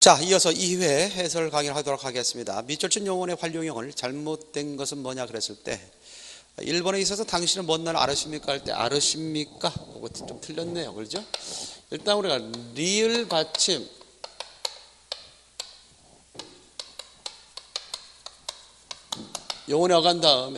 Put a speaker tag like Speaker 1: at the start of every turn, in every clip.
Speaker 1: 자, 이어서 2회 해설 강의를 하도록 하겠습니다. 밑절친 용언의 활용형을 잘못된 것은 뭐냐 그랬을 때 1번에 있어서 당신은 뭔 날 아르십니까 할 때 아르십니까? 그것도 좀 틀렸네요. 그렇죠? 일단 우리가 리을 받침 용언에 어간 다음에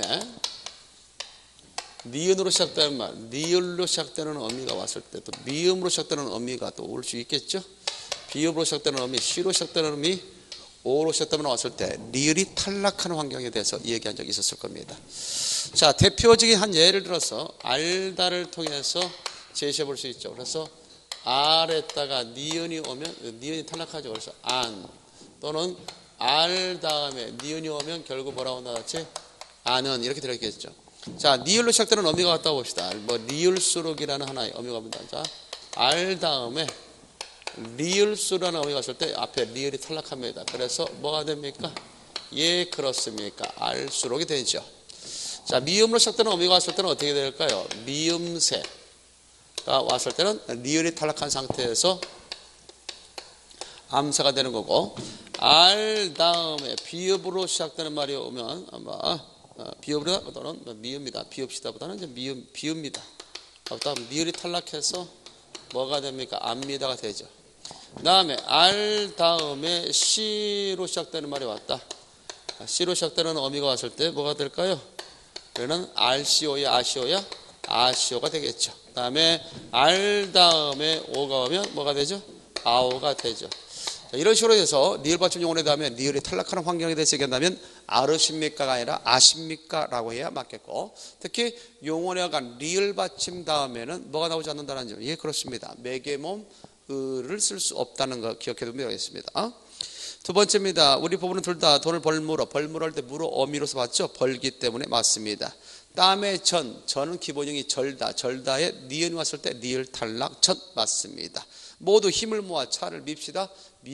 Speaker 1: 니은으로 시작되는 말, 리을로 시작되는 어미가 왔을 때 또 미음으로 시작되는 어미가 또 올 수 있겠죠? 비읍으로 시작되는 어미, 시로 시작되는 어미, 오로 시작되는 왔을 때 리을이 탈락하는 환경에 대해서 얘기한 적이 있었을 겁니다. 자, 대표적인 한 예를 들어서 알다를 통해서 제시해 볼 수 있죠. 그래서 알에다가 니은이 오면 니은이 탈락하죠. 그래서 안 또는 알 다음에 니은이 오면 결국 뭐라고 나왔지? 아는 이렇게 들어있겠죠. 자, 니을로 시작되는 어미가 왔다 봅시다. 뭐 리을수록이라는 하나의 어미가 옵니다. 자, 알 다음에 리을수라는 어미가 왔을 때 앞에 리을이 탈락합니다. 그래서 뭐가 됩니까? 예, 그렇습니까? 알수록이 되죠. 자, 미음으로 시작되는 어미가 왔을 때는 어떻게 될까요? 미음새가 왔을 때는 리을이 탈락한 상태에서 암새가 되는 거고, 알 다음에 비읍으로 시작되는 말이 오면 아마 비읍보다는 미음이다. 비읍시다보다는 이제 비읍니다. 다음 리을이 탈락해서 뭐가 됩니까? 압니다가 되죠. 그 다음에 알 다음에 시로 시작되는 말이 왔다. 시로 시작되는 어미가 왔을 때 뭐가 될까요? 그러면 알시오야 아시오야 아시오가 되겠죠. 그 다음에 알 다음에 오가 오면 뭐가 되죠? 아오가 되죠. 자, 이런 식으로 해서 리을 받침 용언에 다음에 리을이 탈락하는 환경에 대해서 얘기한다면 아르십니까가 아니라 아십니까 라고 해야 맞겠고, 특히 용언에 어간 리을 받침 다음에는 뭐가 나오지 않는다는 점. 예, 그렇습니다. 매개몸 을을 쓸 수 없다는 거 기억해 두면 되겠습니다. 두 번째입니다. 우리 부부는 둘 다 돈을 벌물어 할 때 물어 어미로서 봤죠? 벌기 때문에 맞습니다. 땀의 전은 기본형이 절다에 니은이 왔을 때 리을 탈락 전 맞습니다. 모두 힘을 모아 차를 밉시다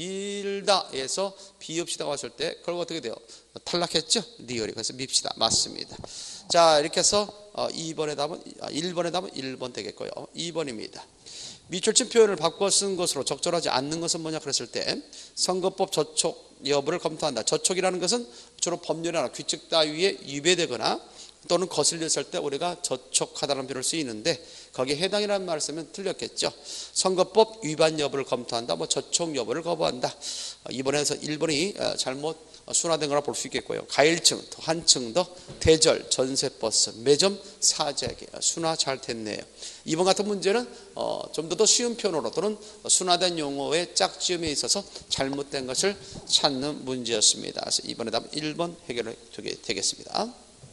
Speaker 1: 밀다에서 비읍시다가 왔을 때 결국 어떻게 돼요? 탈락했죠? 리을이. 그래서 밉시다 맞습니다. 자, 이렇게 해서 1번의 답은 1번 되겠고요. 2번입니다. 밑줄친 표현을 바꿔 쓴 것으로 적절하지 않는 것은 뭐냐 그랬을 때 선거법 저촉 여부를 검토한다. 저촉이라는 것은 주로 법률이나 규칙 따위에 위배되거나 또는 거슬렸을 때 우리가 저촉하다는 표현을 쓰이는데 거기에 해당이라는 말을 쓰면 틀렸겠죠. 선거법 위반 여부를 검토한다. 뭐 저촉 여부를 거부한다. 이번에서 1번이 잘못 순화된 거라 볼 수 있겠고요. 가일층, 한층 더, 대절, 전세버스, 매점, 사재기 순화 잘 됐네요. 이번 같은 문제는 좀 더 쉬운 표현으로 또는 순화된 용어의 짝지음에 있어서 잘못된 것을 찾는 문제였습니다. 그래서 이번에 답은 1번 해결이 되겠습니다.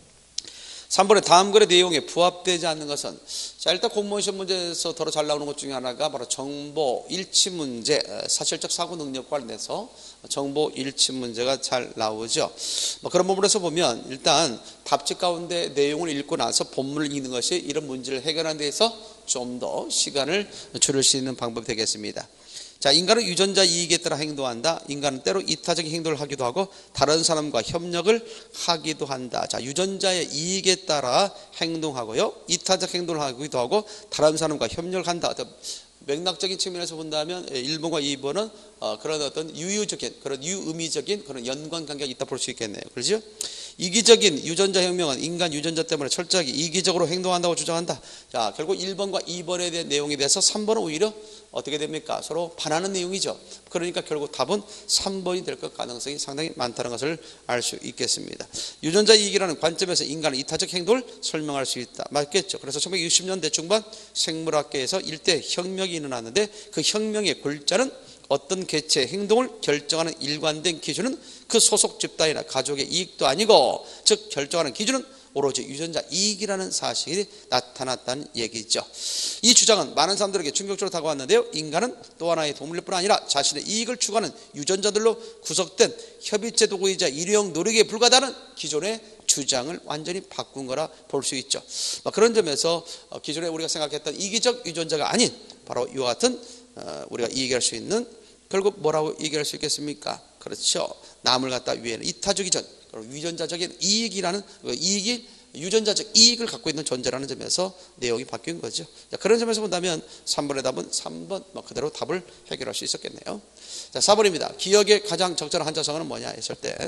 Speaker 1: 3번에 다음 글의 내용에 부합되지 않는 것은, 자, 일단 공무원 시험 문제에서 더러 잘 나오는 것 중에 하나가 바로 정보 일치 문제, 사실적 사고 능력 관련해서 정보 일치 문제가 잘 나오죠. 그런 부분에서 보면 일단 답지 가운데 내용을 읽고 나서 본문을 읽는 것이 이런 문제를 해결하는 데에서 좀 더 시간을 줄일 수 있는 방법이 되겠습니다. 자, 인간은 유전자 이익에 따라 행동한다. 인간은 때로 이타적인 행동을 하기도 하고 다른 사람과 협력을 하기도 한다. 자, 유전자의 이익에 따라 행동하고요, 이타적 행동을 하기도 하고 다른 사람과 협력을 한다. 맥락적인 측면에서 본다면 1번과 2번은 그런 어떤 유유적인, 그런 유의미적인 그런 연관관계가 있다 볼 수 있겠네요. 그렇죠? 이기적인 유전자 혁명은 인간 유전자 때문에 철저하게 이기적으로 행동한다고 주장한다. 자, 결국 1번과 2번에 대한 내용에 대해서 3번은 오히려 어떻게 됩니까? 서로 반하는 내용이죠. 그러니까 결국 답은 3번이 될 것 가능성이 상당히 많다는 것을 알 수 있겠습니다. 유전자 이익이라는 관점에서 인간의 이타적 행동을 설명할 수 있다. 맞겠죠? 그래서 1960년대 중반 생물학계에서 일대 혁명이 일어났는데 그 혁명의 골자는 어떤 개체의 행동을 결정하는 일관된 기준은 그 소속 집단이나 가족의 이익도 아니고, 즉 결정하는 기준은 오로지 유전자 이익이라는 사실이 나타났다는 얘기죠. 이 주장은 많은 사람들에게 충격적으로 다가왔는데요, 인간은 또 하나의 동물일 뿐 아니라 자신의 이익을 추구하는 유전자들로 구성된 협의체 도구이자 일회용 노력에 불과하다는 기존의 주장을 완전히 바꾼 거라 볼 수 있죠. 그런 점에서 기존에 우리가 생각했던 이기적 유전자가 아닌 바로 이와 같은 우리가 얘기할 수 있는, 결국 뭐라고 얘기할 수 있겠습니까? 그렇죠. 남을 갖다 위해는 이타적이전, 유전자적인 이익이라는 이익이 유전자적 이익을 갖고 있는 존재라는 점에서 내용이 바뀐 거죠. 자, 그런 점에서 본다면 3번의 답은 3번 그대로 답을 해결할 수 있었겠네요. 자, 4번입니다. 기억의 가장 적절한 한자성어는 뭐냐 했을 때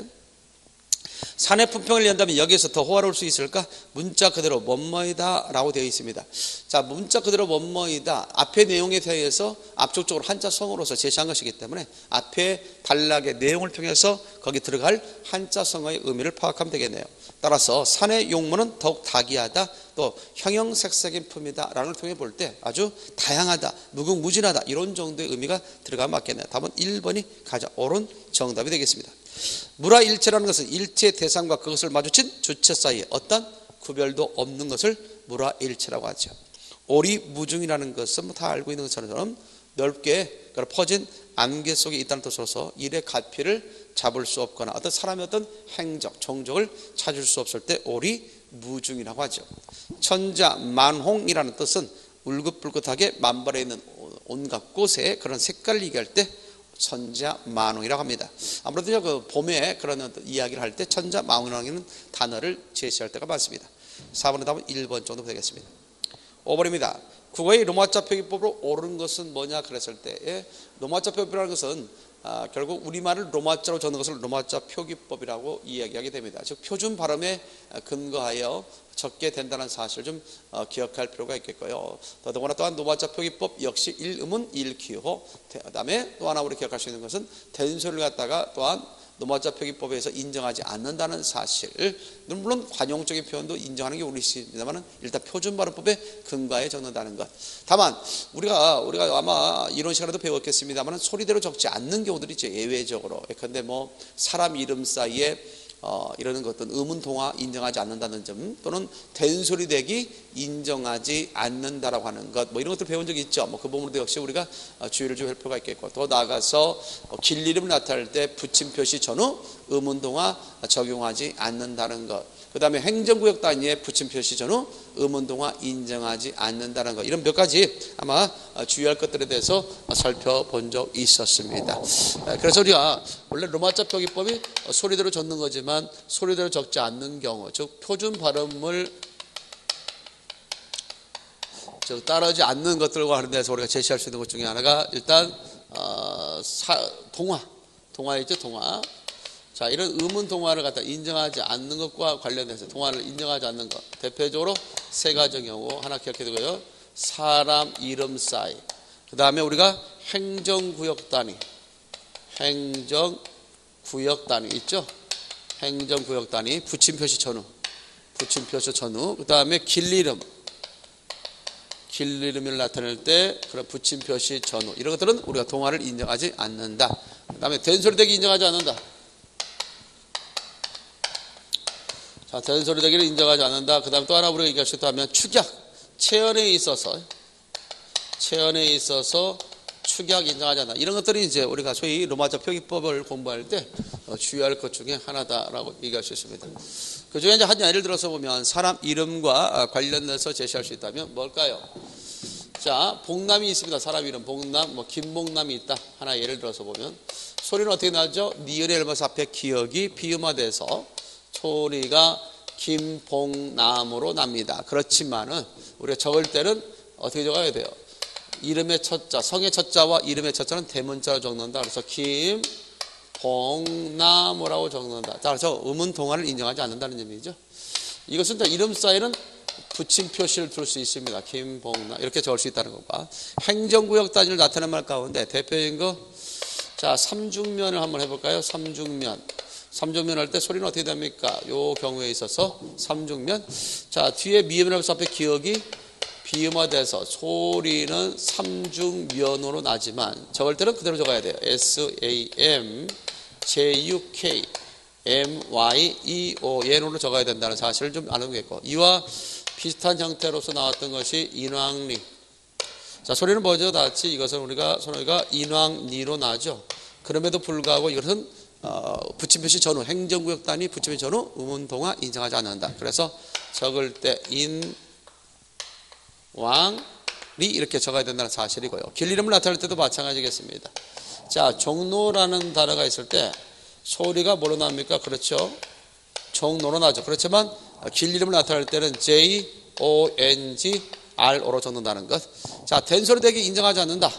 Speaker 1: 산의 품평을 위한다면 여기에서 더 호화로울 수 있을까? 문자 그대로 뭐뭐이다 라고 되어 있습니다. 자, 문자 그대로 뭐뭐이다 앞의 내용에 대해서 앞쪽적으로 한자성어로서 제시한 것이기 때문에 앞에 단락의 내용을 통해서 거기 들어갈 한자성어의 의미를 파악하면 되겠네요. 따라서 산의 용모는 더욱 다기하다, 또 형형색색인 품이다 라는 걸 통해 볼 때 아주 다양하다, 무궁무진하다 이런 정도의 의미가 들어가면 맞겠네요. 답은 1번이 가장 옳은 정답이 되겠습니다. 무라일체라는 것은 일체의 대상과 그것을 마주친 주체 사이에 어떤 구별도 없는 것을 무라일체라고 하죠. 오리무중이라는 것은 다 알고 있는 것처럼 넓게 퍼진 안개 속에 있다는 뜻으로서 일의 갈피를 잡을 수 없거나 어떤 사람의 어떤 행적, 종족을 찾을 수 없을 때 오리무중이라고 하죠. 천자만홍이라는 뜻은 울긋불긋하게 만발해 있는 온갖 꽃의 그런 색깔을 얘기할 때 천자만홍이라고 합니다. 아무래도 그 봄에 그런 이야기를 할 때 천자만홍이라는 단어를 제시할 때가 많습니다. 4번의 답은 1번 정도 되겠습니다. 5번입니다. 국어의 로마자 표기법으로 옳은 것은 뭐냐 그랬을 때 로마자 표기법이라는 것은 결국 우리말을 로마자로 적는 것을 로마자 표기법이라고 이야기하게 됩니다. 즉 표준 발음에 근거하여 적게 된다는 사실을 좀 기억할 필요가 있겠고요. 더더구나 또한 로마자 표기법 역시 1음은 1기호, 그 다음에 또 하나 우리 기억할 수 있는 것은 된소리를 갖다가 또한 노마자 표기법에서 인정하지 않는다는 사실. 물론 관용적인 표현도 인정하는 게 우리 있습니다만 일단 표준 발음법에 근거하여 적는다는 것. 다만 우리가 아마 이런 시간에도 배웠겠습니다만 소리대로 적지 않는 경우들이 있죠. 예외적으로. 그런데 뭐 사람 이름 사이에 이러는 것들은 의문동화 인정하지 않는다는 점, 또는 된소리대기 인정하지 않는다라고 하는 것, 뭐 이런 것들 배운 적이 있죠. 뭐 그 부분도 역시 우리가 주의를 좀 할 필요가 있겠고, 더 나아가서 길 이름을 나타낼 때 붙임 표시 전후 의문동화 적용하지 않는다는 것, 그 다음에 행정구역 단위의 붙임 표시 전후 의문동화 인정하지 않는다는 것, 이런 몇 가지 아마 주의할 것들에 대해서 살펴본 적 있었습니다. 그래서 우리가 원래 로마자 표기법이 소리대로 적는 거지만 소리대로 적지 않는 경우, 즉 표준 발음을 따르지 않는 것들과 하는 데서 우리가 제시할 수 있는 것 중에 하나가 일단 동화 있죠, 동화. 자, 이런 의문 동화를 갖다 인정하지 않는 것과 관련해서 동화를 인정하지 않는 것, 대표적으로 세 가지 경우 하나 기억해 두고요. 사람 이름 사이, 그 다음에 우리가 행정구역 단위 있죠. 행정구역 단위 붙임 표시 전후, 그 다음에 길 이름을 나타낼 때 그런 붙임 표시 전후, 이런 것들은 우리가 동화를 인정하지 않는다. 그 다음에 된소리대기 인정하지 않는다. 자, 된소리대기를 인정하지 않는다. 그 다음 또 하나 우리가 얘기할 수 있다면 축약, 체언에 있어서 축약 인정하지 않는다. 이런 것들이 이제 우리가 소위 로마자 표기법을 공부할 때 주의할 것 중에 하나다라고 얘기할 수 있습니다. 그 중에 이제 한 예를 들어서 보면 사람 이름과 관련해서 제시할 수 있다면 뭘까요? 자, 복남이 있습니다. 사람 이름 복남, 뭐 김복남이 있다. 하나 예를 들어서 보면 소리는 어떻게 나죠? 니을의 엘머스 앞에 기억이 비음화돼서 소리가 김복남으로 납니다. 그렇지만은 우리가 적을 때는 어떻게 적어야 돼요? 이름의 첫자, 성의 첫자와 이름의 첫자는 대문자로 적는다. 그래서 김복나무라고 적는다. 따라서 음은 동화를 인정하지 않는다는 점이죠. 이것은 이름 사이에는 붙임 표시를 둘 수 있습니다. 김복나 이렇게 적을 수 있다는 것과 행정구역 단위를 나타내는 말 가운데 대표적인 거, 자, 삼중면을 한번 해볼까요? 삼중면 할 때 소리는 어떻게 됩니까? 요 경우에 있어서 삼중면. 자, 뒤에 미음이라는 앞에 기억이 비음화돼서 소리는 삼중면으로 나지만 적을 때는 그대로 적어야 돼요. SAMJUK MYEO 예로로 적어야 된다는 사실을 좀 알아두겠고, 이와 비슷한 형태로서 나왔던 것이 인왕리. 자, 소리는 뭐죠? 같이 이것은 우리가 인왕리로 나죠. 그럼에도 불구하고 이것은 붙임 표시 전후, 행정구역 단위 붙임 표시 전후 의문동화 인정하지 않는다. 그래서 적을 때 인왕리 이렇게 적어야 된다는 사실이고요. 길 이름을 나타낼 때도 마찬가지겠습니다. 자, 종로라는 단어가 있을 때 소리가 뭐로 납니까? 그렇죠. 종로로 나죠. 그렇지만 길 이름을 나타낼 때는 JONGRO로 적는다는 것. 자, 된소리되기 인정하지 않는다.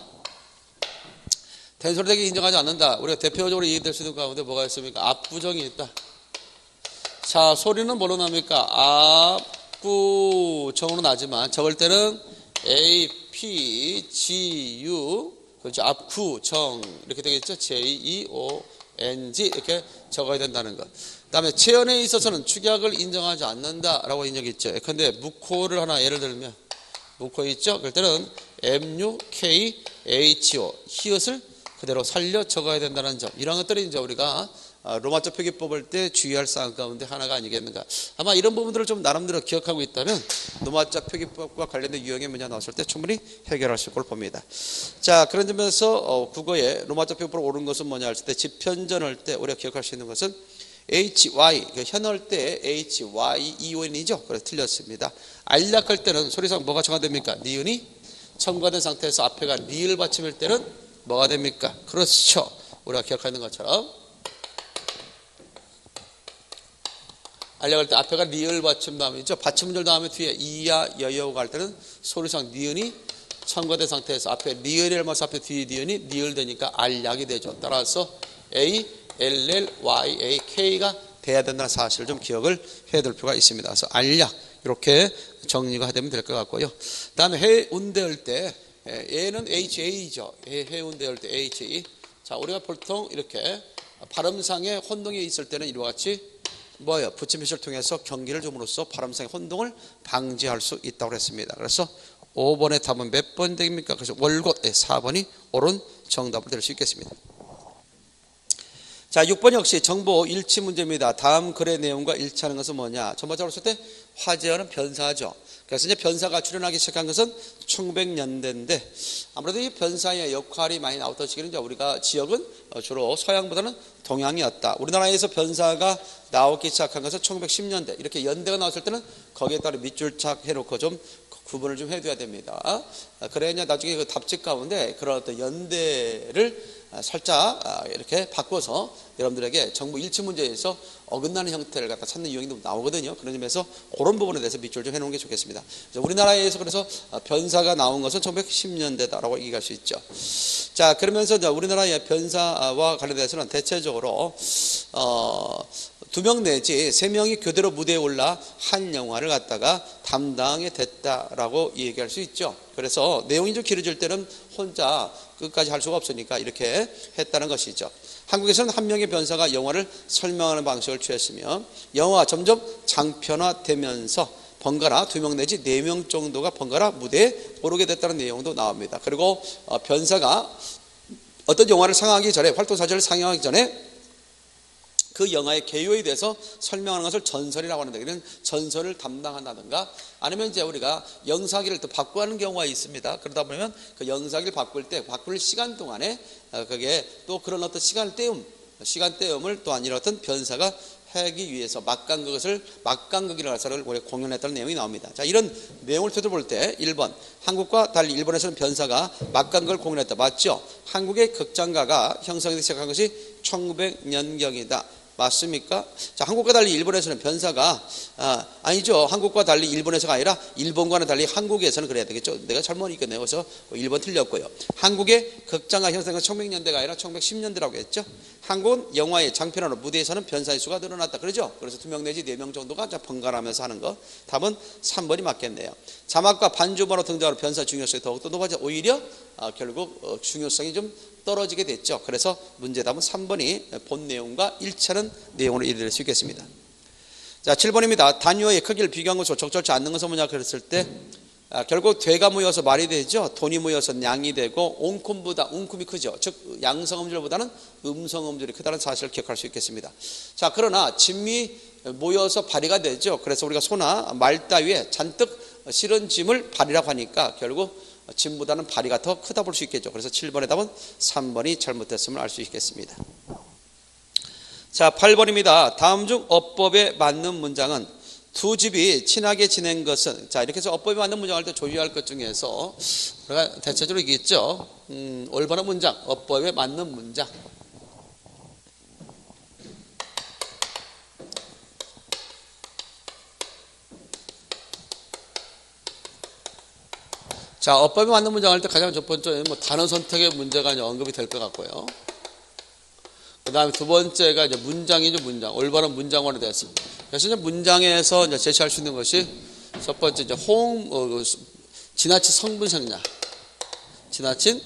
Speaker 1: 된소리되기 인정하지 않는다. 우리가 대표적으로 이해될 수 있는 가운데 뭐가 있습니까? 압구정이 있다. 자, 소리는 뭐로 납니까? 압구정으로 나지만 적을 때는 A, P, G, U, 그렇죠. 압구정 이렇게 되겠죠. J, E, O, N, G 이렇게 적어야 된다는 것. 그 다음에 체언에 있어서는 축약을 인정하지 않는다라고 인정했죠. 그런데 무코를 하나 예를 들면 무코 있죠. 그럴 때는 MUKHO 히읗을 그대로 살려 적어야 된다는 점. 이런 것들이 이제 우리가 로마자 표기 뽑을 때 주의할 사항 가운데 하나가 아니겠는가. 아마 이런 부분들을 좀 나름대로 기억하고 있다면 로마자 표기법과 관련된 유형의 문제 나왔을 때 충분히 해결할 수 있을 걸 봅니다. 자, 그런 점에서 국어에 로마자 표기법으로 옳은 것은 뭐냐 할 때 집현전할 때 우리가 기억할 수 있는 것은 HY, 현할 때 HYEON이죠. 그래서 틀렸습니다. 알약할 때는 소리상 뭐가 첨가됩니까? 니은이 첨가된 상태에서 앞에가 리을 받침일 때는 뭐가 됩니까? 그렇죠. 우리가 기억하는 것처럼 알약할 때 앞에가 리을 받침 다음이죠. 받침절 다음에 뒤에 이야 여여가 할 때는 소리상 니은이 첨가된 상태에서 앞에 리을이 알면서 앞에 뒤에 니은이 리을 되니까 알약이 되죠. 따라서 A, L, L, Y, A, K가 돼야 된다는 사실을 좀 기억을 해야 될 필요가 있습니다. 그래서 알약 이렇게 정리가 되면 될 것 같고요. 그 다음에 해운대할 때 얘는 HA죠. 해운대할 때 HA. 자, 우리가 보통 이렇게 발음상의 혼동이 있을 때는 이와 같이 뭐예요? 붙임표시를 통해서 경기를 줌으로써 발음상의 혼동을 방지할 수 있다고 했습니다. 그래서 5번의 답은 몇 번 됩니까? 그래서 월곶 4번이 옳은 정답을 될 수 있겠습니다. 자, 6번 역시 정보 일치 문제입니다. 다음 글의 내용과 일치하는 것은 뭐냐? 전반적으로 봤을 때 화제어는 변사죠. 그래서 이제 변사가 출현하기 시작한 것은 1900년대인데 아무래도 이 변사의 역할이 많이 나왔던 시기는 이제 우리가 지역은 주로 서양보다는 동양이었다. 우리나라에서 변사가 나오기 시작한 것은 1910년대. 이렇게 연대가 나왔을 때는 거기에 따라 밑줄 착 해놓고 좀 구분을 좀 해둬야 됩니다. 그래야 나중에 그 답집 가운데 그런 어떤 연대를 살짝 이렇게 바꿔서 여러분들에게 정보 일치 문제에서 어긋나는 형태를 갖다 찾는 유형이 나오거든요. 그런 점에서 그런 부분에 대해서 밑줄 좀 해놓은 게 좋겠습니다. 우리나라에서 그래서 변사가 나온 것은 1910년대다라고 얘기할 수 있죠. 자, 그러면서 우리나라의 변사와 관련돼서는 대체적으로 2명 내지 3명이 교대로 무대에 올라 한 영화를 갖다가 담당이 됐다라고 얘기할 수 있죠. 그래서 내용이 좀 길어질 때는 혼자 끝까지 할 수가 없으니까 이렇게 했다는 것이죠. 한국에서는 한 명의 변사가 영화를 설명하는 방식을 취했으며 영화가 점점 장편화되면서 번갈아 2명 내지 4명 정도가 번갈아 무대에 오르게 됐다는 내용도 나옵니다. 그리고 변사가 어떤 영화를 상영하기 전에 활동사실을 상영하기 전에 그 영화의 개요에 대해서 설명하는 것을 전설이라고 하는데 이런 전설을 담당한다든가 아니면 이제 우리가 영사기를 또 바꾸는 경우가 있습니다. 그러다 보면 그 영사기를 바꿀 때 바꿀 시간 동안에 그게 또 그런 어떤 시간 때움을 또한 이런 어떤 변사가 하기 위해서 막간극이라는 것을 우리가 공연했다는 내용이 나옵니다. 자, 이런 내용을 토대로 볼 때 1번 한국과 달리 일본에서는 변사가 막간극을 공연했다. 맞죠? 한국의 극장가가 형성되기 시작한 것이 1900년경이다. 맞습니까? 자, 한국과 달리 일본에서는 변사가 아니죠. 한국과 달리 일본에서가 아니라 일본과는 달리 한국에서는 그래야 되겠죠. 내가 잘못 읽었네요. 그래서 1번 틀렸고요. 한국의 극장가 형성은 1900년대가 아니라 1910년대라고 했죠. 한국은 영화의 장편화로 무대에서는 변사의 수가 늘어났다. 그러죠? 그래서 2명 내지 4명 정도가 번갈아가면서 하는 거. 답은 3번이 맞겠네요. 자막과 반주번호 등장으로 변사 중요성이 더욱더 높아져 오히려 결국 중요성이 좀 떨어지게 됐죠. 그래서 문제답은 3번이 본 내용과 일치하는 내용으로 이해될 수 있겠습니다. 자, 7번입니다. 단위어의 크기를 비교한 것으로 적절치 않는 것은 뭐냐 그랬을 때 결국 되가 모여서 말이 되죠. 돈이 모여서 양이 되고 옹콤보다 웅콤이 크죠. 즉 양성음절보다는 음성음절이 크다는 사실을 기억할 수 있겠습니다. 자, 그러나 짐이 모여서 발이가 되죠. 그래서 우리가 소나 말 따위에 잔뜩 실은 짐을 발이라고 하니까 결국 짐보다는 발이가 더 크다 볼 수 있겠죠. 그래서 7번의 답은 3번이 잘못됐음을 알 수 있겠습니다. 자, 8번입니다. 다음 중 어법에 맞는 문장은 두 집이 친하게 지낸 것은 자, 이렇게 해서 어법에 맞는 문장을 할 때 조유할 것 중에서 우리가 대체적으로 이게 있죠. 올바른 문장, 어법에 맞는 문장. 자, 어법에 맞는 문장 할 때 가장 첫 번째 뭐 단어 선택의 문제가 이제 언급이 될 것 같고요. 그 다음에 두 번째가 이제 문장이죠, 문장. 올바른 문장화로 되었습니다. 그래서 이제 문장에서 이제 제시할 수 있는 것이 첫 번째 이제 지나친 성분 생략. 지나친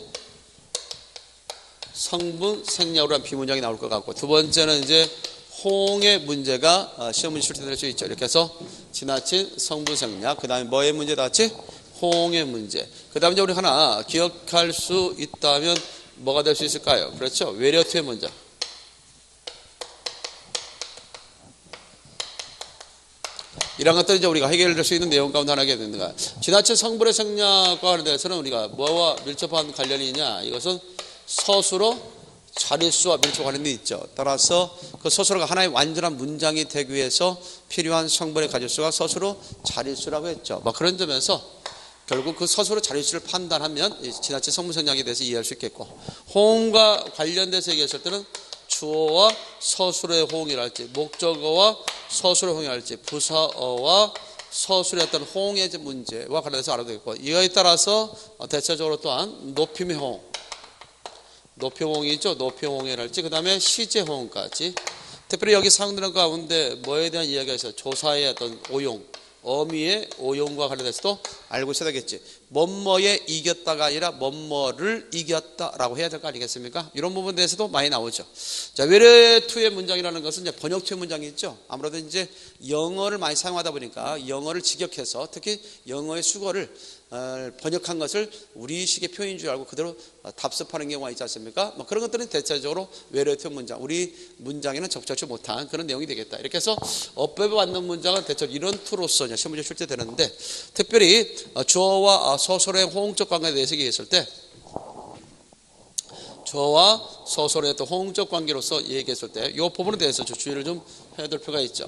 Speaker 1: 성분 생략으로 한 비문장이 나올 것 같고, 두 번째는 이제 홍의 문제가 시험 문제 출제될 수 있죠. 이렇게 해서 지나친 성분 생략. 그 다음에 뭐의 문제 나왔지? 홍의 문제. 그 다음에 이제 우리 하나 기억할 수 있다면 뭐가 될 수 있을까요? 그렇죠. 외래어투의 문장. 이런 것들은 이제 우리가 해결될 수 있는 내용 가운데 하나가 되는가. 지나친 성분의 생략과 하는 데서는 우리가 뭐와 밀접한 관련이 있냐? 이것은 서술어 자릿수와 밀접 관련이 있죠. 따라서 그 서술어가 하나의 완전한 문장이 되기 위해서 필요한 성분의 가짓수가 서술어 자릿수라고 했죠. 뭐 그런 점에서 결국 그 서술어 자릿수를 판단하면 지나친 성분 생략에 대해서 이해할 수 있겠고, 호응과 관련돼서 얘기했을 때는 주어와 서술어의 호응이랄지, 목적어와 서술어의 호응이랄지, 부사어와 서술의 어떤 호응의 문제와 관련해서 알아도 되겠고, 이거에 따라서 대체적으로 또한 높임의 호응, 높임호응이 있죠. 높임호응이랄지, 그 다음에 시제호응까지. 특별히 여기 사항들 가운데 뭐에 대한 이야기가 있어요? 조사의 어떤 오용, 어미의 오용과 관련해서도 알고 있어야 되겠지. 뭐뭐에 이겼다가 아니라 뭐뭐를 이겼다라고 해야 될 거 아니겠습니까? 이런 부분에 대해서도 많이 나오죠. 자, 외래투의 문장이라는 것은 이제 번역투의 문장이 있죠. 아무래도 이제 영어를 많이 사용하다 보니까 영어를 직역해서 특히 영어의 수거를 번역한 것을 우리식의 표현인 줄 알고 그대로 답습하는 경우가 있지 않습니까? 뭐 그런 것들은 대체적으로 외래투 문장, 우리 문장에는 적절치 못한 그런 내용이 되겠다. 이렇게 해서 어법에 맞는 문장은 대체적으로 이런 투로서 시험 문제 출제되는데, 특별히 주어와 서술의 호응적 관계에 대해서 얘기했을 때, 주어와 서술의 어떤 호응적 관계로서 얘기했을 때 이 부분에 대해서 주의를 좀 해야 될 필요가 있죠.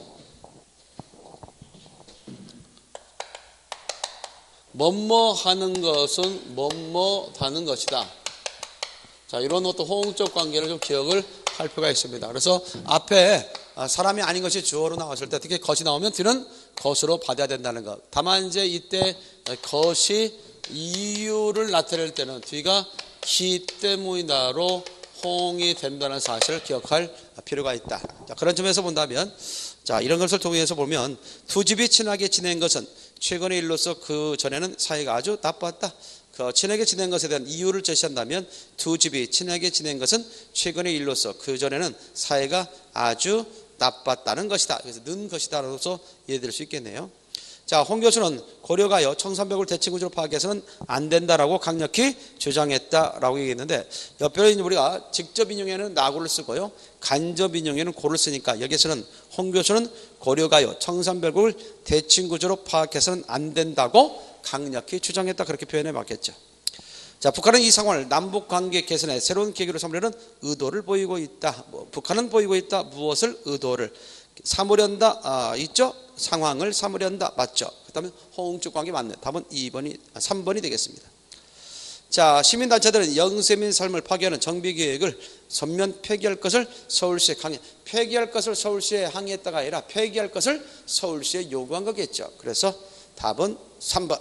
Speaker 1: 뭐뭐 하는 것은 뭐뭐 하는 것이다. 자, 이런 어떤 호응적 관계를 좀 기억을 할 필요가 있습니다. 그래서 앞에 사람이 아닌 것이 주어로 나왔을 때 특히 것이 나오면 뒤는 것으로 받아야 된다는 것. 다만 이제 이때 것이 이유를 나타낼 때는 뒤가 기 때문이다로 호응이 된다는 사실을 기억할 필요가 있다. 자, 그런 점에서 본다면, 자, 이런 것을 통해서 보면 두 집이 친하게 지낸 것은 최근의 일로서 그 전에는 사이가 아주 나빴다. 그 친하게 지낸 것에 대한 이유를 제시한다면 두 집이 친하게 지낸 것은 최근의 일로서 그 전에는 사이가 아주 나빴다는 것이다. 그래서 는 것이다로서 이해될 수 있겠네요. 자, 홍 교수는 고려가요 1300을 대칭구조로 파악해서는 안 된다라고 강력히 주장했다라고 얘기했는데, 옆에는 우리가 직접 인용에는 나고를 쓰고요, 간접 인용에는 고를 쓰니까 여기서는 홍 교수는 고려가요 1300을 대칭구조로 파악해서는 안 된다고 강력히 주장했다, 그렇게 표현해 봤겠죠. 자, 북한은 이 상황을 남북관계 개선에 새로운 계기로 삼으려는 의도를 보이고 있다. 북한은 보이고 있다. 무엇을? 의도를 삼으련다. 있죠? 상황을 삼으련다. 맞죠? 그 다음에 호응적 관계 맞네. 답은 3번이 되겠습니다. 자, 시민단체들은 영세민 삶을 파괴하는 정비계획을 전면 폐기할 것을 서울시에 폐기할 것을 서울시에 항의했다가 아니라 폐기할 것을 서울시에 요구한 거겠죠. 그래서 답은 3번.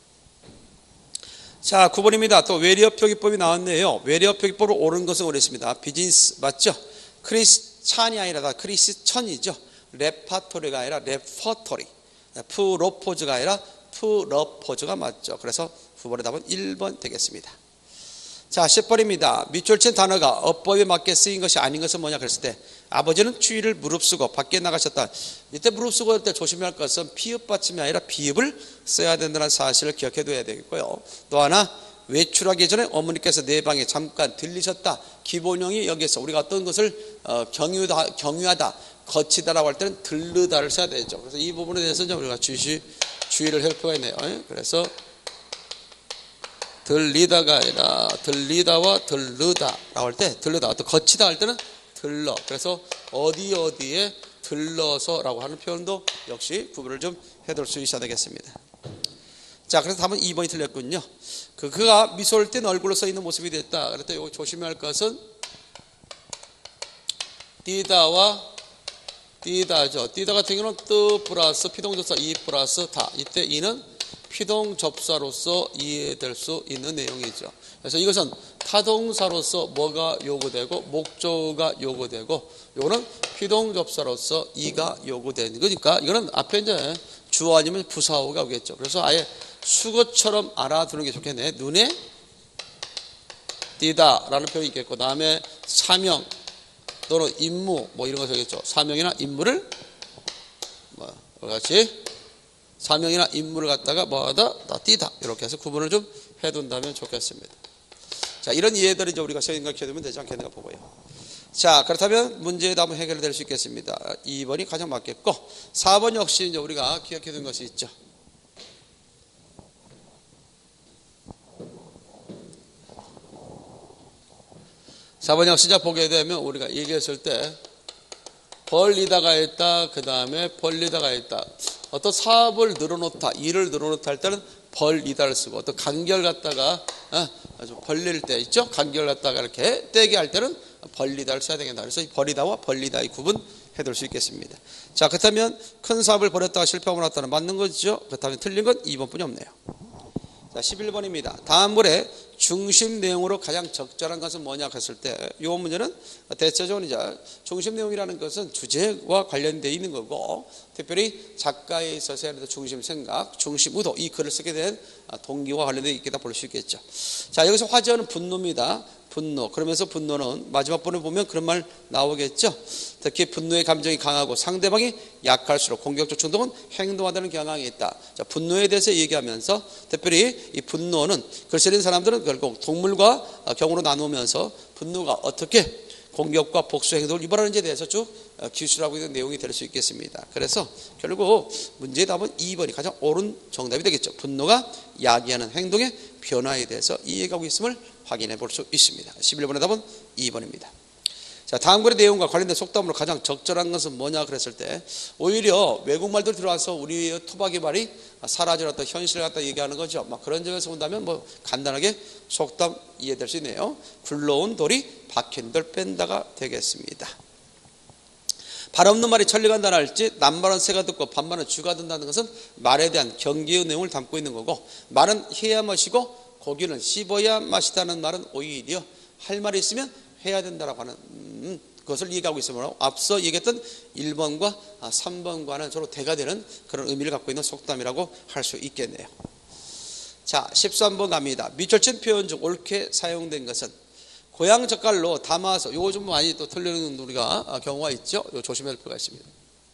Speaker 1: 자, 9번입니다. 또 외래어 표기법이 나왔네요. 외래어 표기법을 옳은 것은 옳습니다. 비즈니스 맞죠? 크리스찬이 아니라 크리스천이죠. 레파토리가 아니라 레퍼토리. 프로포즈가 아니라 프러포즈가 맞죠. 그래서 9번의 답은 1번 되겠습니다. 자, 10번입니다. 밑줄 친 단어가 어법에 맞게 쓰인 것이 아닌 것은 뭐냐 그랬을 때, 아버지는 추위를 무릅쓰고 밖에 나가셨다. 이때 무릅쓰고 할 때 조심해야 할 것은 피읍 받침이 아니라 비읍을 써야 된다는 사실을 기억해 둬야 되겠고요. 또 하나, 외출하기 전에 어머니께서 내 방에 잠깐 들리셨다. 기본형이 여기서 우리가 어떤 것을 경유하다, 거치다라고 할 때는 들르다를 써야 되죠. 그래서 이 부분에 대해서 우리가 주의를 할 필요가 있네요. 그래서 들리다가 아니라 들리다와 들르다라고 할 때, 들르다, 또 거치다 할 때는 들러. 그래서 어디에 들러서라고 하는 표현도 역시 구분을 좀 해둘 수 있어야 되겠습니다. 자, 그래서 답은 2번이 틀렸군요. 그가 미소를 띤 얼굴로 써 있는 모습이 됐다. 그럴 때 이거 조심해야 할 것은 띠다와 띠다죠. 띠다 같은 경우는 뜨 플러스 피동조사 이 플러스 다. 이때 이는 피동접사로서 이해될 수 있는 내용이죠. 그래서 이것은 타동사로서 뭐가 요구되고 목조가 요구되고 요거는 피동접사로서 이가 요구되는 거니까 이거는 앞에 이제 주어 아니면 부사어가 오겠죠. 그래서 아예 수거처럼 알아두는 게 좋겠네. 눈에 띄다 라는 표현이 있겠고, 다음에 사명 또는 임무 뭐 이런 거 되겠죠. 사명이나 임무를 뭐 같이 사명이나 임무를 갖다가 뭐하다 다 띄다 이렇게 해서 구분을 좀 해둔다면 좋겠습니다. 자, 이런 이해들을 이제 우리가 생각해 두면 되지 않겠는가 보고요. 자, 그렇다면 문제의 답은 해결될 수 있겠습니다. 2번이 가장 맞겠고, 4번 역시 이제 우리가 기억해 둔 것이 있죠. (4번) 역시 보게 되면 우리가 얘기했을 때 벌리다가 있다, 그 다음에 벌리다가 있다. 어떤 사업을 늘어놓다, 일을 늘어놓다 할 때는 벌리다를 쓰고, 어떤 간결 갖다가 아주 벌릴 때 있죠. 간결 갖다가 이렇게 떼게 할 때는 벌리다를 써야 되겠다. 그래서 벌리다와 벌리다의 구분 해둘 수 있겠습니다. 자, 그렇다면 큰 사업을 벌였다가 실패하고 났다는 맞는 거죠. 그렇다면 틀린 건 2번뿐이 없네요. 자, 11번입니다. 다음 글의 중심 내용으로 가장 적절한 것은 뭐냐 했을 때, 이 문제는 대체적으로 이제 중심 내용이라는 것은 주제와 관련되어 있는 거고, 특별히 작가에 있어서 중심 생각, 중심 의도, 이 글을 쓰게 된 동기와 관련되어 있겠다 볼 수 있겠죠. 자, 여기서 화제어는 분노입니다. 분노. 그러면서 분노는 마지막 번에 보면 그런 말 나오겠죠. 특히 분노의 감정이 강하고 상대방이 약할수록 공격적 충동은 행동하다는 경향이 있다. 자, 분노에 대해서 얘기하면서 특별히 이 분노는 글 쓰는 사람들은 결국 동물과 경우로 나누면서 분노가 어떻게 공격과 복수 행동을 유발하는지에 대해서 쭉 기술하고 있는 내용이 될 수 있겠습니다. 그래서 결국 문제의 답은 2번이 가장 옳은 정답이 되겠죠. 분노가 야기하는 행동의 변화에 대해서 이해가고 있음을 확인해 볼 수 있습니다. 11번의 답은 2번입니다. 자, 다음 글의 내용과 관련된 속담으로 가장 적절한 것은 뭐냐 그랬을 때, 오히려 외국말들 들어와서 우리의 토박이 말이 사라질 어떤 현실을 갖다 얘기하는 거죠. 막 그런 점에서 본다면 뭐 간단하게 속담 이해될 수 있네요. 굴러온 돌이 박힌돌 뺀다가 되겠습니다. 발 없는 말이 천리간다 할지 남말은 새가 듣고 반말은 쥐가 든다는 것은 말에 대한 경계의 내용을 담고 있는 거고, 말은 해야 맛이고 고기는 씹어야 맛이다는 말은 오히려 할 말이 있으면 해야 된다라고 하는 그것을 얘기하고 있으므로 앞서 얘기했던 1번과 3번과는 서로 대가되는 그런 의미를 갖고 있는 속담이라고 할 수 있겠네요. 자, 13번 갑니다. 밑줄친 표현 중 옳게 사용된 것은 고향 젓갈로 담아서, 요거 좀 많이 또 틀리는 우리가 경우가 있죠. 요 조심해야 할 필요가 있습니다.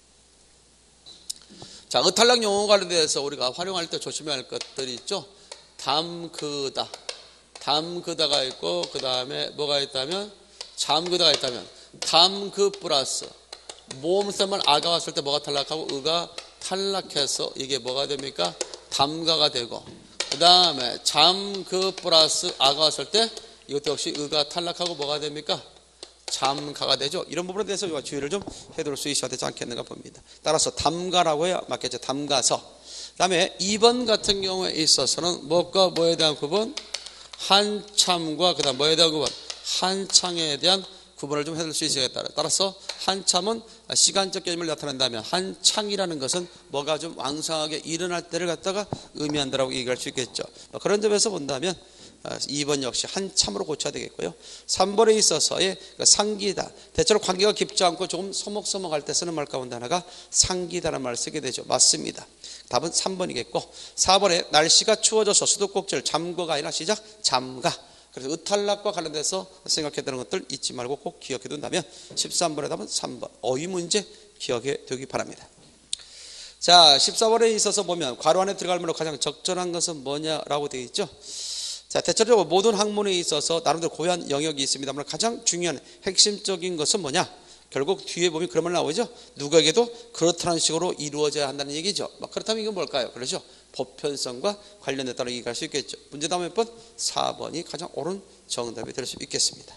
Speaker 1: 자, 의탈락 용어 관련돼서 우리가 활용할 때 조심해야 할 것들이 있죠. 담그다, 담그다가 있고, 그 다음에 뭐가 있다면 잠그다가 있다면, 담그 플러스 모음새만 아가 왔을 때 뭐가 탈락하고 의가 탈락해서 이게 뭐가 됩니까? 담가가 되고, 그 다음에 잠그 플러스 아가 왔을 때 이것도 역시 의가 탈락하고 뭐가 됩니까? 잠가가 되죠. 이런 부분에 대해서 주의를 좀 해둘 수 있어야 되지 않겠는가 봅니다. 따라서 담가라고 해야 맞겠죠. 담가서. 그 다음에 2번 같은 경우에 있어서는 무엇과 뭐에 대한 구분? 한참과 그 다음 뭐에 대한 구분? 한창에 대한 구분을 좀 해둘 수 있어야겠다. 따라서 한참은 시간적 개념을 나타낸다면 한창이라는 것은 뭐가 좀 왕성하게 일어날 때를 갖다가 의미한다라고 얘기할 수 있겠죠. 그런 점에서 본다면 2번 역시 한참으로 고쳐야 되겠고요. 3번에 있어서의 상기다, 대체로 관계가 깊지 않고 조금 서먹서먹할 때 쓰는 말 가운데 하나가 상기다라는 말을 쓰게 되죠. 맞습니다. 답은 3번이겠고, 4번에 날씨가 추워져서 수도꼭지를 잠궈가 아니라 시작 잠가. 그래서 의탈락과 관련돼서 생각해야 되는 것들 잊지 말고 꼭 기억해 둔다면 13번의 답은 3번 어휘 문제 기억해 두기 바랍니다. 자, 14번에 있어서 보면 괄호 안에 들어갈 말로 가장 적절한 것은 뭐냐라고 되어 있죠. 자, 대체적으로 모든 학문에 있어서 나름대로 고유한 영역이 있습니다만 가장 중요한 핵심적인 것은 뭐냐? 결국 뒤에 보면 그런 말 나오죠. 누구에게도 그렇다는 식으로 이루어져야 한다는 얘기죠. 그렇다면 이건 뭘까요? 그렇죠. 보편성과 관련됐다고 얘기할 수 있겠죠. 문제 다음 몇 번? 4번이 가장 옳은 정답이 될 수 있겠습니다.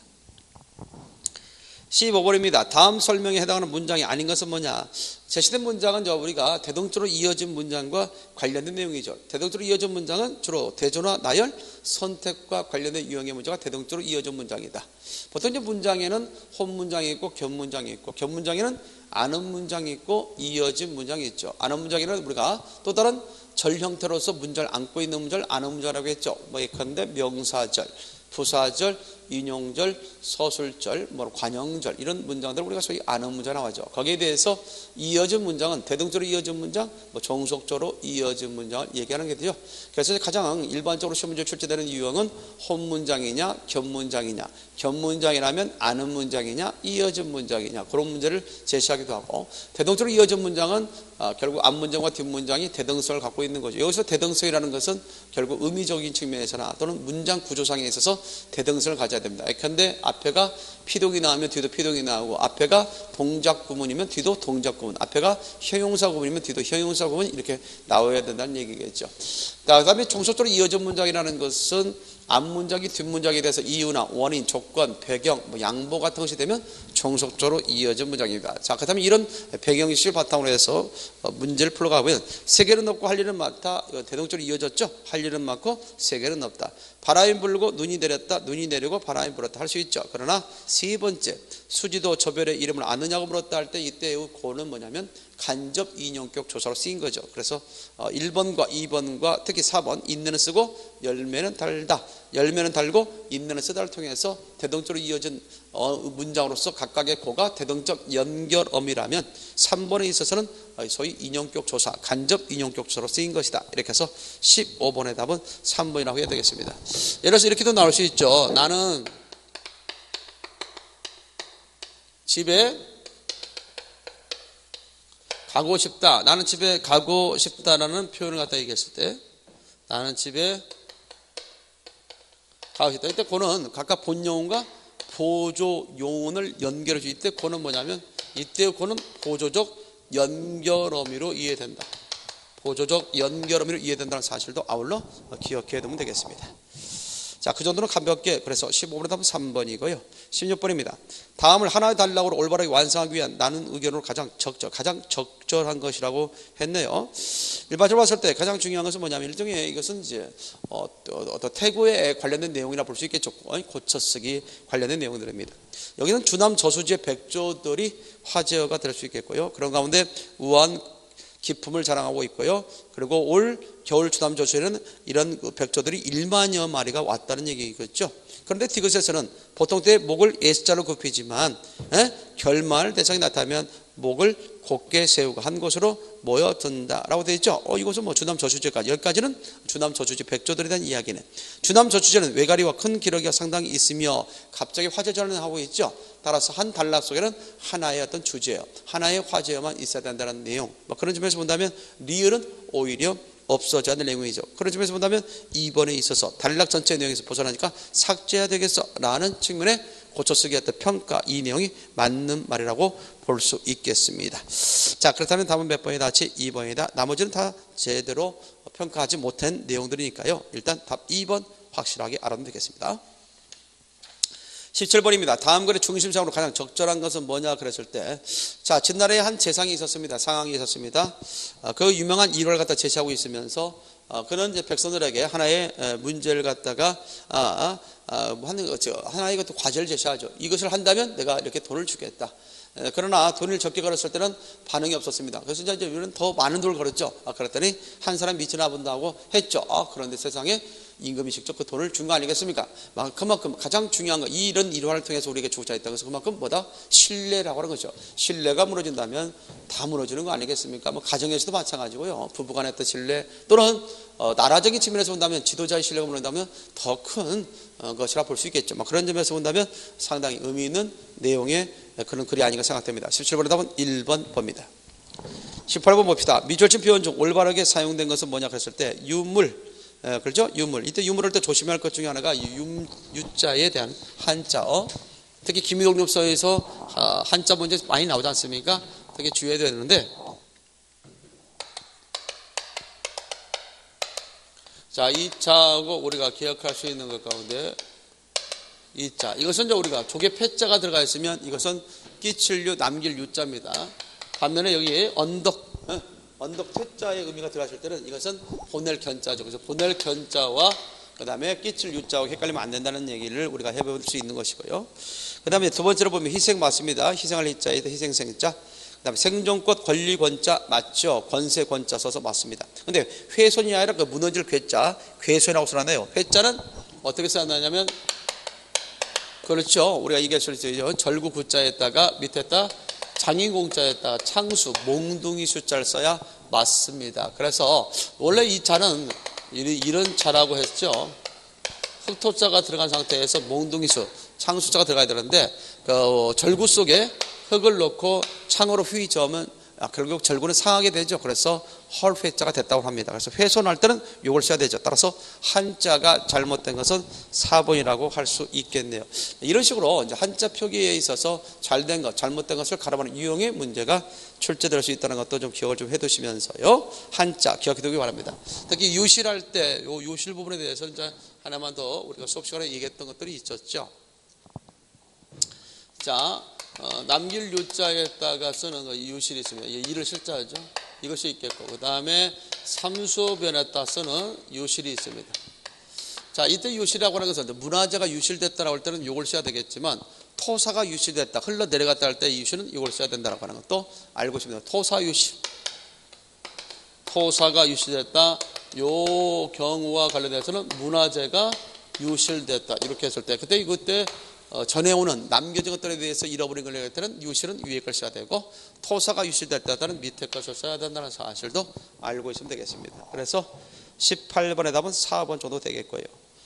Speaker 1: 15번입니다. 다음 설명에 해당하는 문장이 아닌 것은 뭐냐? 제시된 문장은 우리가 대동적으로 이어진 문장과 관련된 내용이죠. 대동적으로 이어진 문장은 주로 대조나 나열, 선택과 관련된 유형의 문제가 대동적으로 이어진 문장이다. 보통 이제 문장에는 혼문장이 있고 견문장이 있고, 견문장에는 아는 문장이 있고 이어진 문장이 있죠. 아는 문장에는 우리가 또 다른 절 형태로서 문장을 안고 있는 문장을 안은 문장이라고 했죠. 뭐 예컨대 명사절, 부사절, 인용절, 서술절, 뭐 관형절 이런 문장들 우리가 소위 안은 문장 나와죠. 거기에 대해서 이어진 문장은 대동적으로 이어진 문장, 뭐 종속적으로 이어진 문장을 얘기하는 게 되죠. 그래서 가장 일반적으로 시험 문제 출제되는 유형은 혼문장이냐, 겹문장이냐, 겹문장이라면 안은 문장이냐, 이어진 문장이냐 그런 문제를 제시하기도 하고 대동적으로 이어진 문장은 결국 앞문장과 뒷문장이 대등성을 갖고 있는 거죠. 여기서 대등성이라는 것은 결국 의미적인 측면에서나 또는 문장 구조상에 있어서 대등성을 가져야 됩니다. 그런데 앞에가 피동이 나오면 뒤도 피동이 나오고 앞에가 동작 구문이면 뒤도 동작 구문, 앞에가 형용사 구문이면 뒤도 형용사 구문이 이렇게 나와야 된다는 얘기겠죠. 그다음에 종속적으로 이어진 문장이라는 것은 앞문장이 뒷문장에 대해서 이유나 원인, 조건, 배경, 뭐 양보 같은 것이 되면 종속적으로 이어진 문장입니다. 자, 그렇다면 이런 배경식을 바탕으로 해서 문제를 풀어가면 세계는 없고 할 일은 많다. 대동적으로 이어졌죠. 할 일은 많고 세계는 없다. 바람이 불고 눈이 내렸다. 눈이 내리고 바람이 불었다 할 수 있죠. 그러나 세 번째 수지도 저별의 이름을 아느냐고 물었다 할 때 이때의 고는 뭐냐면 간접 인용격 조사로 쓰인 거죠. 그래서 1번과 2번과 특히 4번 있는을 쓰고 열매는 달다. 열매는 달고 있는을 쓰다를 통해서 대동적으로 이어진 문장으로서 각각의 고가 대동적 연결어미라면 3번에 있어서는 소위 인용격 조사, 간접 인용격 조사로 쓰인 것이다. 이렇게 해서 15번의 답은 3번이라고 해야 되겠습니다. 예를 들어서 이렇게도 나올 수 있죠. 나는 집에 가고 싶다. 나는 집에 가고 싶다라는 표현을 갖다 얘기했을 때 나는 집에 가고 싶다. 이때 고는 각각 본용어과 보조 용어를 연결해 줄 때 고는 뭐냐면 이때의 고는 보조적 연결어미로 이해된다. 보조적 연결어미로 이해된다는 사실도 아울러 기억해 두면 되겠습니다. 자, 그 정도는 가볍게 그래서 15번의 답은 3번이고요. 16번입니다. 다음을 하나의 단락으로 올바르게 완성하기 위한 나는 의견으로 가장 적절한 것이라고 했네요. 일반적으로 봤을 때 가장 중요한 것은 뭐냐면 일종의 이것은 이제 어떤 태고에 관련된 내용이라 볼 수 있겠죠. 고쳐쓰기 관련된 내용들입니다. 여기는 주남 저수지의 백조들이 화제어가 될 수 있겠고요. 그런 가운데 우아한 기품을 자랑하고 있고요. 그리고 올 겨울 주남 저수지에는 이런 백조들이 1만여 마리가 왔다는 얘기겠죠. 그런데 디귿에서는 보통 때 목을 S자로 굽히지만 결말 대상이 나타나면 목을 곧게 세우고 한 곳으로 모여든다라고 되어 있죠. 이것은 뭐 주남 저수지까지 여기까지는 주남 저수지 백조들에 대한 이야기네. 주남 저수지는 외가리와 큰 기러기가 상당히 있으며 갑자기 화제 전환을 하고 있죠. 따라서 한 단락 속에는 하나의 어떤 주제어, 하나의 화제어만 있어야 된다는 내용. 뭐 그런 점에서 본다면 리을은 오히려 없어져야 할 내용이죠. 그런 점에서 본다면 2번에 있어서 단락 전체 내용에서 벗어나니까 삭제해야 되겠어 라는 측면에 고쳐쓰기 했던 평가 이 내용이 맞는 말이라고 볼 수 있겠습니다. 자, 그렇다면 답은 몇 번이다? 2번이다. 나머지는 다 제대로 평가하지 못한 내용들이니까요. 일단 답 2번 확실하게 알아두면 되겠습니다. 17번입니다. 다음 글의 중심상으로 가장 적절한 것은 뭐냐 그랬을 때, 자, 진나라에 한 재상이 있었습니다. 상황이 있었습니다. 그 유명한 일화를 갖다 제시하고 있으면서 그는 이제 백성들에게 하나의 문제를 갖다가 하나의 것도 과제를 제시하죠. 이것을 한다면 내가 이렇게 돈을 주겠다. 그러나 돈을 적게 걸었을 때는 반응이 없었습니다. 그래서 이제 우리는 더 많은 돈을 걸었죠. 그랬더니 한 사람 미치나 본다고 했죠. 그런데 세상에 임금이 직접 그 돈을 준 거 아니겠습니까? 그만큼 가장 중요한 거 이런 일화를 통해서 우리에게 주고자 했다. 그래서 그만큼 뭐다? 신뢰라고 하는 거죠. 신뢰가 무너진다면 다 무너지는 거 아니겠습니까? 뭐 가정에서도 마찬가지고요. 부부간의 어떤 신뢰 또는 나라적인 측면에서 본다면 지도자의 신뢰가 무너진다면 더 큰 것이라 볼 수 있겠죠. 그런 점에서 본다면 상당히 의미 있는 내용의 그런 글이 아닌가 생각됩니다. 17번의 답은 1번 봅니다. 18번 봅시다. 미절친 표현 중 올바르게 사용된 것은 뭐냐 그랬을 때 유물, 그렇죠? 유물. 이때 유물을 할 때 조심해야 할 것 중에 하나가 유자에 대한 한자어. 특히 김희동립서에서 한자 문제 많이 나오지 않습니까? 되게 주의해야 되는데, 자, 이 자하고 우리가 기억할 수 있는 것 가운데 이 자, 이것은 이제 우리가 조개 패자가 들어가 있으면 이것은 끼칠 유, 남길 유자입니다. 반면에 여기에 언덕 퇴자의 의미가 들어갔을 때는 이것은 보낼 견자죠. 그래서 보낼 견자와 그 다음에 끼칠 유자와 헷갈리면 안 된다는 얘기를 우리가 해볼 수 있는 것이고요. 그 다음에 두 번째로 보면 희생 맞습니다. 희생할 희자에다 희생생자. 그다음에 생존권 권리권자 맞죠? 권세권자 써서 맞습니다. 근데 훼손이 아니라 그 무너질 괴자, 훼손이라고 써놨네요. 회자는 어떻게 써놨냐면 그렇죠. 우리가 얘기했을 때 절구 구자에다가 밑에다 장인공자에다가 창수, 몽둥이 숫자를 써야 맞습니다. 그래서 원래 이 자는 이런 자라고 했죠. 흑토자가 들어간 상태에서 몽둥이수, 창수자가 들어가야 되는데 그 절구 속에 흙을 넣고 창으로 휘 저으면 결국 절구는 상하게 되죠. 그래서 헐회자가 됐다고 합니다. 그래서 훼손할 때는 이걸 써야 되죠. 따라서 한자가 잘못된 것은 4번이라고 할 수 있겠네요. 이런 식으로 이제 한자 표기에 있어서 잘된 것, 잘못된 것을 가려보는 유형의 문제가 출제될 수 있다는 것도 좀 기억을 좀 해두시면서요. 한자 기억해두기 바랍니다. 특히 유실할 때 요 유실 부분에 대해서 이제 하나만 더 우리가 수업 시간에 얘기했던 것들이 있었죠. 자, 남길 유자에다가 쓰는 거 유실이 있으면 이를 실자죠. 이것이 있겠고 그 다음에 삼수변에다 쓰는 유실이 있습니다. 자, 이때 유실이라고 하는 것은 문화재가 유실됐다라고 할 때는 이걸 써야 되겠지만 토사가 유실됐다, 흘러내려갔다 할 때 이 유실은 이걸 써야 된다라고 하는 것도 알고 있습니다. 토사 유실, 토사가 유실됐다, 요 경우와 관련해서는 문화재가 유실됐다 이렇게 했을 때 그때 전해오는 남겨진 것들에 대해서 잃어버린 걸 얘기할 때는 유실은 위에 걸 써야 되고 토사가 유실됐다는 밑에 것을 써야 된다는 사실도 알고 있으면 되겠습니다. 그래서 18번의 답은 4번 정도 되겠고요.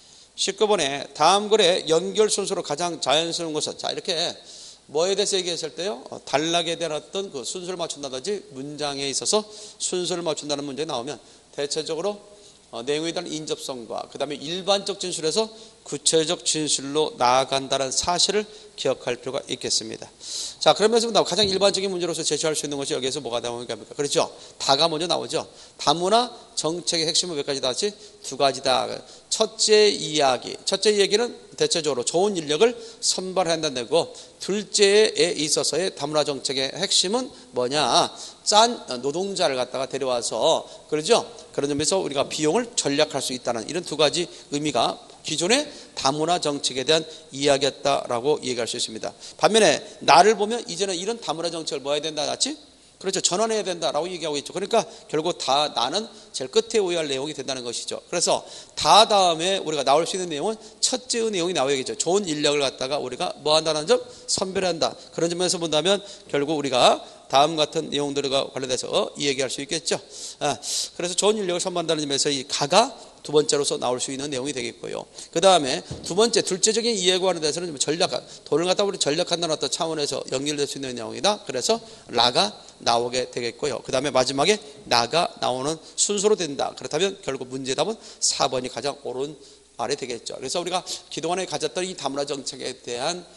Speaker 1: 19번에 다음 글의 연결 순서로 가장 자연스러운 것은 자 이렇게 뭐에 대해서 얘기했을 때요 단락에 대한 어떤 그 순서를 맞춘다든지 문장에 있어서 순서를 맞춘다는 문제가 나오면 대체적으로 내용에 대한 인접성과 그 다음에 일반적 진술에서 구체적 진술로 나아간다는 사실을 기억할 필요가 있겠습니다. 자, 그러면서 가장 일반적인 문제로서 제시할 수 있는 것이 여기에서 뭐가 나옵니까? 그렇죠? 다가 먼저 나오죠. 다문화 정책의 핵심은 몇 가지 다지? 두 가지다. 첫째 이야기. 첫째 이야기는 대체적으로 좋은 인력을 선발한다는 거고 둘째에 있어서의 다문화 정책의 핵심은 뭐냐? 짠 노동자를 갖다가 데려와서 그러죠? 그런 점에서 우리가 비용을 절약할 수 있다는 이런 두 가지 의미가 기존의 다문화 정책에 대한 이야기였다라고 얘기할 수 있습니다. 반면에 나를 보면 이제는 이런 다문화 정책을 뭐 해야 된다 같이? 그렇죠. 전환해야 된다라고 얘기하고 있죠. 그러니까 결국 다 나는 제일 끝에 오야 할 내용이 된다는 것이죠. 그래서 다 다음에 우리가 나올 수 있는 내용은 첫째의 내용이 나와야겠죠. 좋은 인력을 갖다가 우리가 뭐 한다는 점? 선별한다. 그런 점에서 본다면 결국 우리가 다음 같은 내용들과 관련해서 얘기할 수 있겠죠. 그래서 좋은 인력을 선발한다는 점에서 이 가가 두 번째로서 나올 수 있는 내용이 되겠고요. 그 다음에 두 번째, 둘째적인 이해에 관련해서는 좀 전략한, 돈을 갖다 우리 전략한다는 어떤 차원에서 연결될 수 있는 내용이다. 그래서 라가 나오게 되겠고요. 그 다음에 마지막에 나가 나오는 순서로 된다. 그렇다면 결국 문제답은 4번이 가장 옳은 말이 되겠죠. 그래서 우리가 그동안에 가졌던 이 다문화 정책에 대한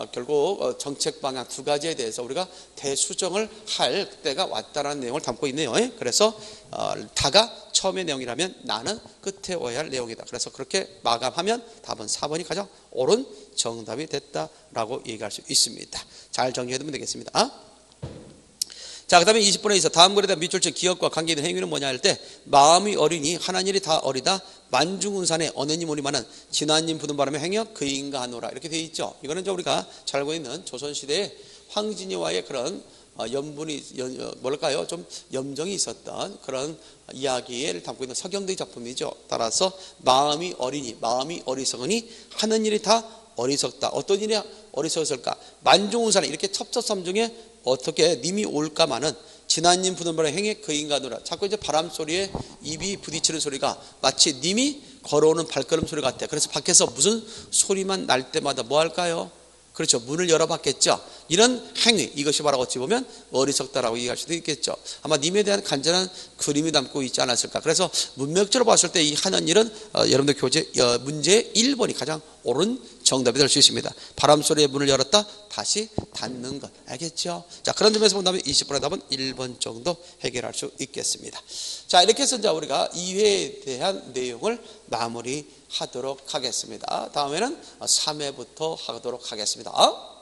Speaker 1: 결국 정책 방향 두 가지에 대해서 우리가 대수정을 할 때가 왔다는 내용을 담고 있네요. 그래서 다가 처음의 내용이라면 나는 끝에 오야 할 내용이다. 그래서 그렇게 마감하면 답은 4번이 가장 옳은 정답이 됐다라고 얘기할 수 있습니다. 잘 정리해두면 되겠습니다. 자, 그 다음에 20번에 있어 다음 글에 대한 밑줄치 기억과 관계 있는 행위는 뭐냐 할 때 마음이 어리니 하나는 일이 다 어리다 만중운산에 어느님 우리만은 진화님 부는 바람에 행여 그인가 하노라 이렇게 되어 있죠. 이거는 이제 우리가 잘 알고 있는 조선시대의 황진이와의 그런 뭘까요? 좀 염정이 있었던 그런 이야기를 담고 있는 서경대의 작품이죠. 따라서 마음이 어리니 마음이 어리석으니 하는 일이 다 어리석다. 어떤 일이 어리석었을까? 만중운산에 이렇게 첩첩섬 중에 어떻게 님이 올까마는 지난님 부는 바람에 행해 그 인간으로 자꾸 이제 바람 소리에 입이 부딪히는 소리가 마치 님이 걸어오는 발걸음 소리 같아. 그래서 밖에서 무슨 소리만 날 때마다 뭐 할까요? 그렇죠. 문을 열어봤겠죠. 이런 행위, 이것이 바로 어찌 보면 어리석다라고 얘기할 수도 있겠죠. 아마 님에 대한 간절한 그림이 담고 있지 않았을까. 그래서 문맥적으로 봤을 때 이 하는 일은 여러분들 교재 문제 1번이 가장 옳은 정답이 될 수 있습니다. 바람 소리에 문을 열었다 다시 닫는 것. 알겠죠? 자, 그런 점에서 본다면 20번의 답은 1번 정도 해결할 수 있겠습니다. 자, 이렇게 해서 이제 우리가 2회에 대한 내용을 마무리하도록 하겠습니다. 다음에는 3회부터 하도록 하겠습니다.